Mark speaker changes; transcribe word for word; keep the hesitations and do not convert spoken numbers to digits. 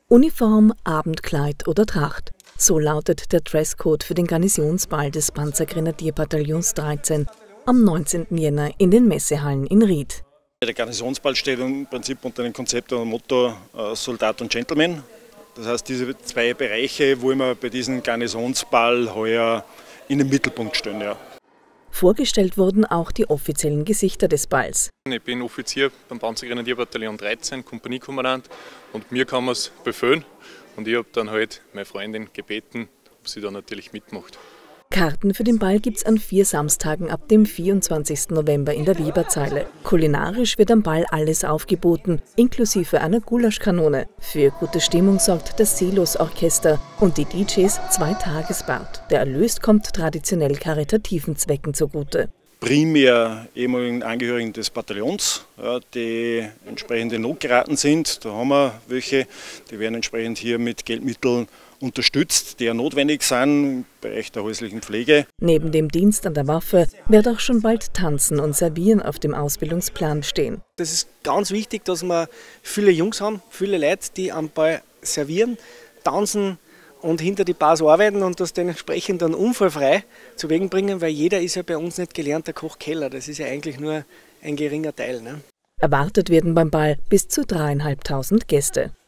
Speaker 1: Uniform, Abendkleid oder Tracht. So lautet der Dresscode für den Garnisonsball des Panzergrenadierbataillons dreizehn am neunzehnten Jänner in den Messehallen in Ried.
Speaker 2: Der Garnisonsball steht im Prinzip unter dem Konzept und Motto äh, Soldat und Gentleman. Das heißt, diese zwei Bereiche wollen wir bei diesem Garnisonsball heuer in den Mittelpunkt stellen. Ja.
Speaker 1: Vorgestellt wurden auch die offiziellen Gesichter des Balls.
Speaker 3: Ich bin Offizier beim Panzergrenadierbataillon dreizehn, Kompaniekommandant, und mir kann man es befehlen. Und ich habe dann halt meine Freundin gebeten, ob sie da natürlich mitmacht.
Speaker 1: Karten für den Ball gibt es an vier Samstagen ab dem vierundzwanzigsten November in der Weberzeile. Kulinarisch wird am Ball alles aufgeboten, inklusive einer Gulaschkanone. Für gute Stimmung sorgt das Seelos-Orchester und die D Js zwei Tagesbad. Der Erlös kommt traditionell karitativen Zwecken zugute.
Speaker 2: Primär ehemaligen Angehörigen des Bataillons, ja, die entsprechend in Not geraten sind. Da haben wir welche, die werden entsprechend hier mit Geldmitteln unterstützt, die ja notwendig sind im Bereich der häuslichen Pflege.
Speaker 1: Neben dem Dienst an der Waffe wird auch schon bald Tanzen und Servieren auf dem Ausbildungsplan stehen.
Speaker 4: Das ist ganz wichtig, dass wir viele Jungs haben, viele Leute, die am Ball servieren, tanzen und hinter die Bars arbeiten und das dementsprechend dann unfallfrei zu Wegen bringen, weil jeder ist ja bei uns nicht gelernter Koch-Keller. Das ist ja eigentlich nur ein geringer Teil. Ne?
Speaker 1: Erwartet werden beim Ball bis zu dreieinhalbtausend Gäste.